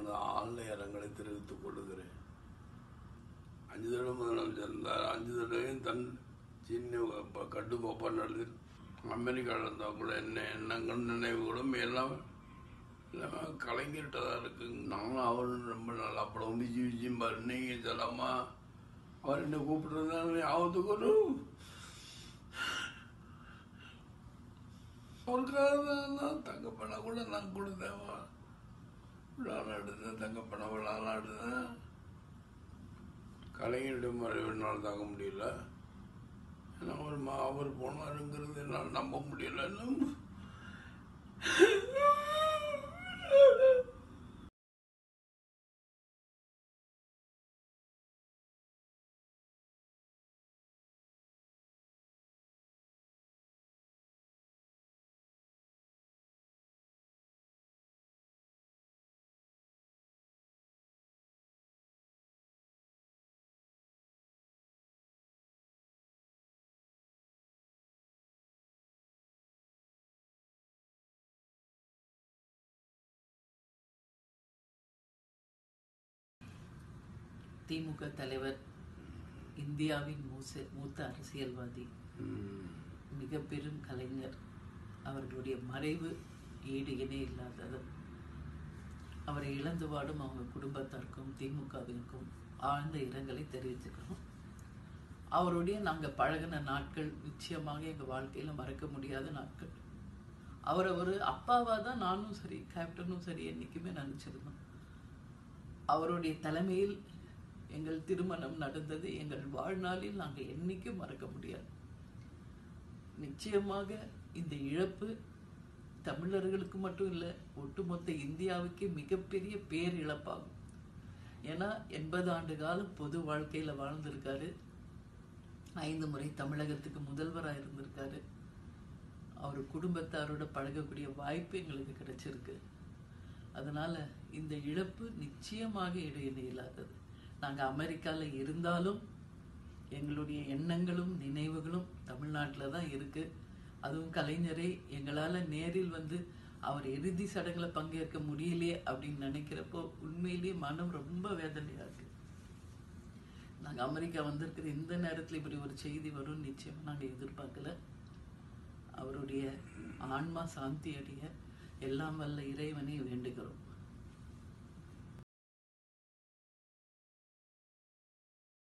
எனது ஆழ்ந்த இரங்கலை தெரிவித்துக் கொள்கிறேன். 5 தடவை முதலமைச்சர் இருந்தார். 5 தடவையும் தன் சின்ன கட்டுக்கோப்பாக நடத்தி அமெரிக்காவில் இருந்தால் கூட என்ன எண்ணங்கள் நினைவுகளும் எல்லாம் கலைஞர்கிட்ட தான் இருக்குங்க. நானும் அவரும் ரொம்ப நல்லா படம் விஜி விஜிம்பார். நீங்கள் சொல்லாமா அவர் என்ன கூப்பிட்டுருந்தாங்க ஆபத்துக்கு வரும். அவருக்காக தான் தங்கப்பணம் கூட நான் கொடுத்தேன். விழாலாம் எடுத்தேன், தங்கப்பணம் விழாலாம் எடுத்தேன். கலைஞருடைய மறைவினால் தாங்க முடியல. ஏன்னா அவர் போனாருங்கிறது என்னால் நம்ப முடியல. திமுக தலைவர், இந்தியாவின் மூத்த அரசியல்வாதி, மிக பெரும் கலைஞர் அவர்களுடைய மறைவு ஈடு இணை இல்லாதது. அவரை இழந்து வாடும் அவங்க குடும்பத்தாருக்கும் திமுகவிற்கும் ஆழ்ந்த இரங்கலை தெரிவித்துக்கிறோம். அவருடைய நாங்கள் பழகின நாட்கள் நிச்சயமாக எங்கள் வாழ்க்கையில் மறக்க முடியாத நாட்கள். அவரை ஒரு அப்பாவாக தான் நானும் சரி, கேப்டனும் சரி என்றைக்குமே நினச்சிருந்தோம். அவருடைய தலைமையில் எங்கள் திருமணம் நடந்தது. எங்கள் வாழ்நாளில் நாங்கள் என்னைக்கும் மறக்க முடியாது. நிச்சயமாக இந்த இழப்பு தமிழர்களுக்கு மட்டும் இல்லை, ஒட்டுமொத்த இந்தியாவுக்கு மிகப்பெரிய பேரிழப்பாகும். ஏன்னா 80 ஆண்டு காலம் பொது வாழ்க்கையில் வாழ்ந்திருக்காரு. 5 முறை தமிழகத்துக்கு முதல்வராக இருந்திருக்காரு. அவர் குடும்பத்தாரோட பழகக்கூடிய வாய்ப்பு எங்களுக்கு கிடைச்சிருக்கு. அதனால இந்த இழப்பு நிச்சயமாக இடையினை இல்லாதது. நாங்கள் அமெரிக்காவில் இருந்தாலும் எங்களுடைய எண்ணங்களும் நினைவுகளும் தமிழ்நாட்டில் தான் இருக்குது. அதுவும் கலைஞரை எங்களால் நேரில் வந்து அவர் இறுதி சடங்கில் பங்கேற்க முடியலையே அப்படின்னு நினைக்கிறப்போ உண்மையிலேயே மனம் ரொம்ப வேதனையாக இருக்குது. நாங்கள் அமெரிக்கா வந்திருக்கிற இந்த நேரத்தில் இப்படி ஒரு செய்தி வரும் நிச்சயமாக நாங்கள் எதிர்பார்க்கல. அவருடைய ஆன்மா சாந்தி அடைய எல்லாம் வல்ல இறைவனை வேண்டுகிறோம்.